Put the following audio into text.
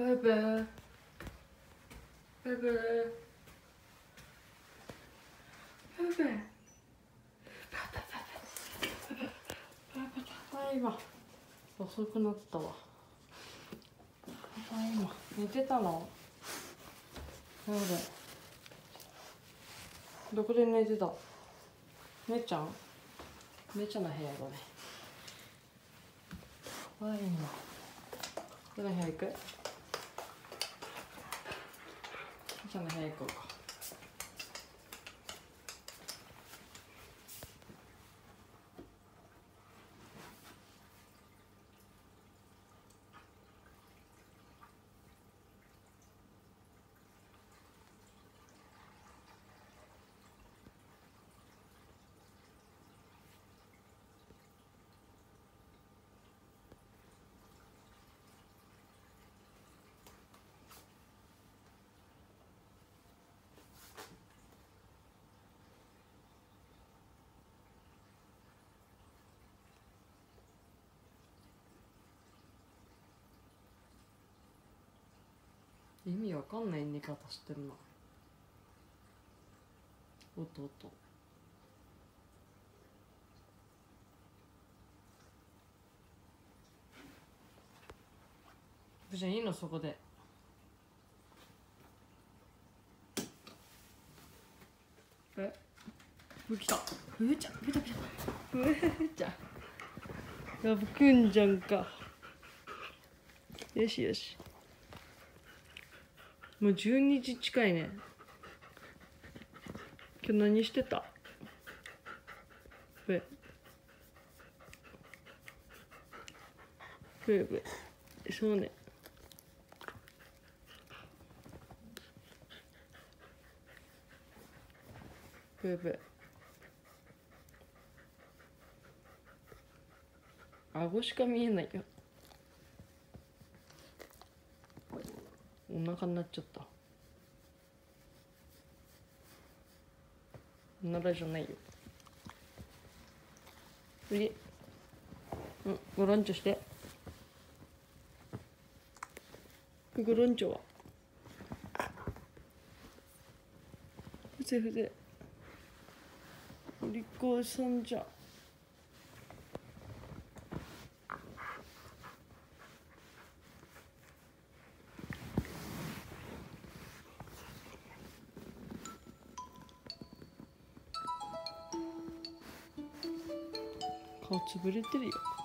バイバイバイバイバイただいま。遅くなったわ。ただいま。寝てたの？どこで寝てた？姉ちゃん？姉ちゃんの部屋だね。ただいま。どの部屋行く？姉ちゃんの部屋行こうか。意味わかんない寝方してるな。弟。じゃあいいのそこで。来た。ふーちゃん。ふーちゃん。やぶくんじゃんか。よしよし。もう12時近いね。今日何してた？ブブそうね。ブ顎しか見えないよ。お腹になっちゃった。お腹じゃないよ。ごランチョして。ごランチョはふぜふぜ。お利口さんじゃ。顔つぶれてるよ。